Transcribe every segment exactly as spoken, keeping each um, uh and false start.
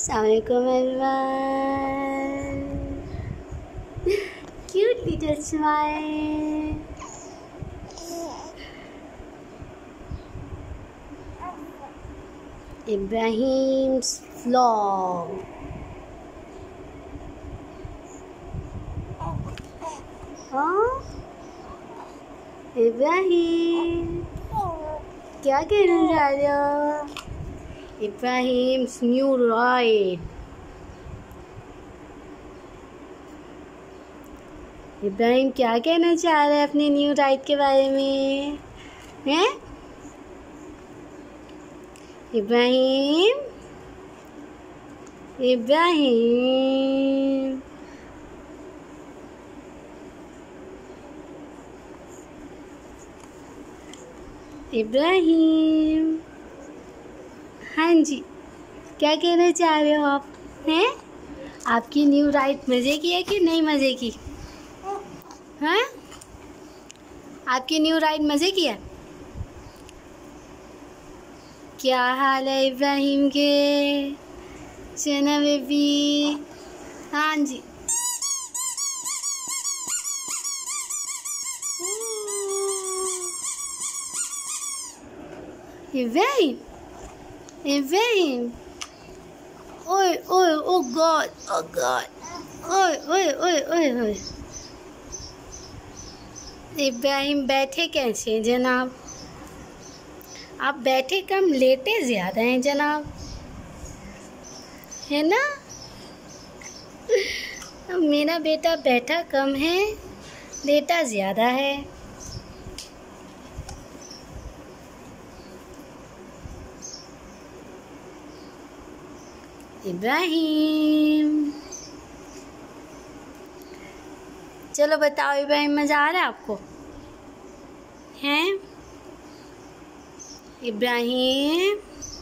Assalamualaikum everyone. Cute little smile. Ibrahim's vlog. हाँ इब्राहिम क्या कहना चाह रहे हो? Ibrahim's new ride. इब्राहिम क्या कहना चाह रहे हैं अपने न्यू राइड के बारे में? हैं इब्राहिम इब्राहिम इब्राहिम हाँ जी, क्या कहना चाह रहे हो आप? हैं आपकी न्यू राइड मज़े की है कि नहीं मज़े की? हैं आपकी न्यू राइड मज़े की है? क्या हाल है इब्राहिम के? चना बेबी हाँ जी। Ibrahim Ibrahim, oi, oi, oh God, oh God, oi, oi, oi, oi, oi. Ibrahim बैठे कैसे हैं जनाब? आप बैठे कम लेटे ज़्यादा हैं जनाब, है ना? मेरा बेटा बैठा कम है, लेटा ज़्यादा है। इब्राहिम चलो बताओ इब्राहिम, मज़ा आ रहा है आपको? हैं इब्राहिम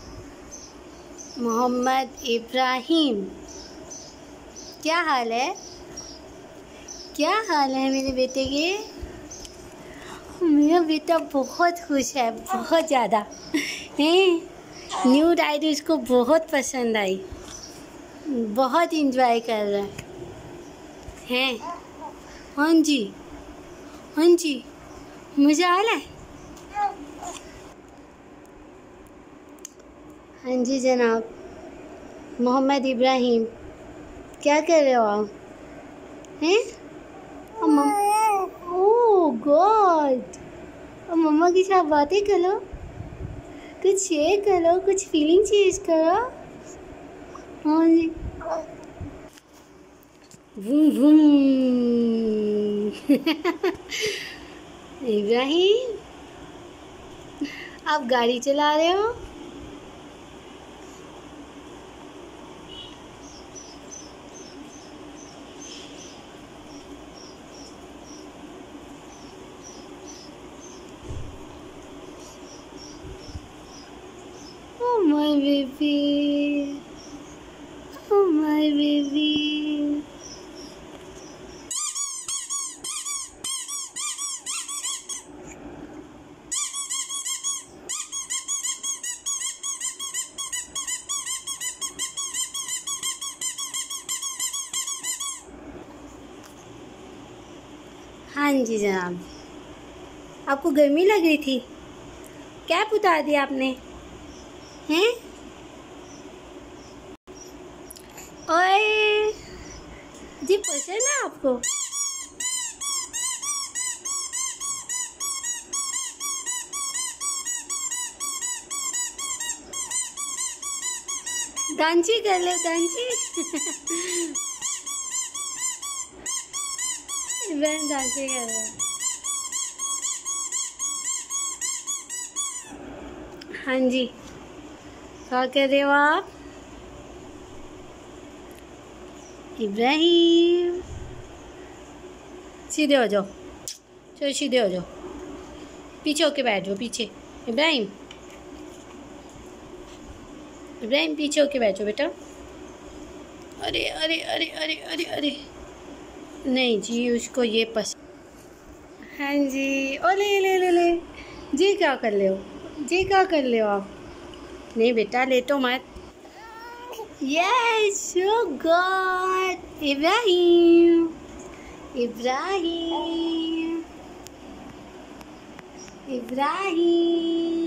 मोहम्मद इब्राहिम क्या हाल है? क्या हाल है मेरे बेटे के? मेरा बेटा बहुत खुश है, बहुत ज़्यादा हैं। न्यू राइड उसको बहुत पसंद आई, बहुत इंजॉय कर रहा है। हाँ जी हाँ जी, मज़ा आ रहा है। हाँ जी जनाब मोहम्मद इब्राहिम क्या कर रहे हो आप? हैं ओह गॉड, अब मम्मा के साथ बातें करो, कुछ शेयर करो, कुछ फीलिंग शेयर करो। हाँ जी वूम वूम। इब्राहिम आप गाड़ी चला रहे हो? Oh my baby, oh my baby. हाँ जी जनाब, आपको गर्मी लग रही थी, कैप उतार दिया आपने हैं? ओए जी पसंद है आपको? डांसी कर लो, डांसी। इब्राहिम डांसी कर रहा है। हाँ जी क्या कर रहे हो आप? इब्राहिम सीधे हो जाओ, चलो सीधे हो जाओ, पीछे होके बैठ जाओ, पीछे। इब्राहिम इब्राहिम पीछे होके बैठो बेटा। अरे अरे अरे अरे अरे अरे नहीं जी, उसको ये पसंद। हाँ जी ओ ले ले ले ले जी, क्या कर ले हो जी, क्या कर ले हो आप? नहीं बेटा लेटो मत, Yes, so good. Ibrahim. Ibrahim. Ibrahim.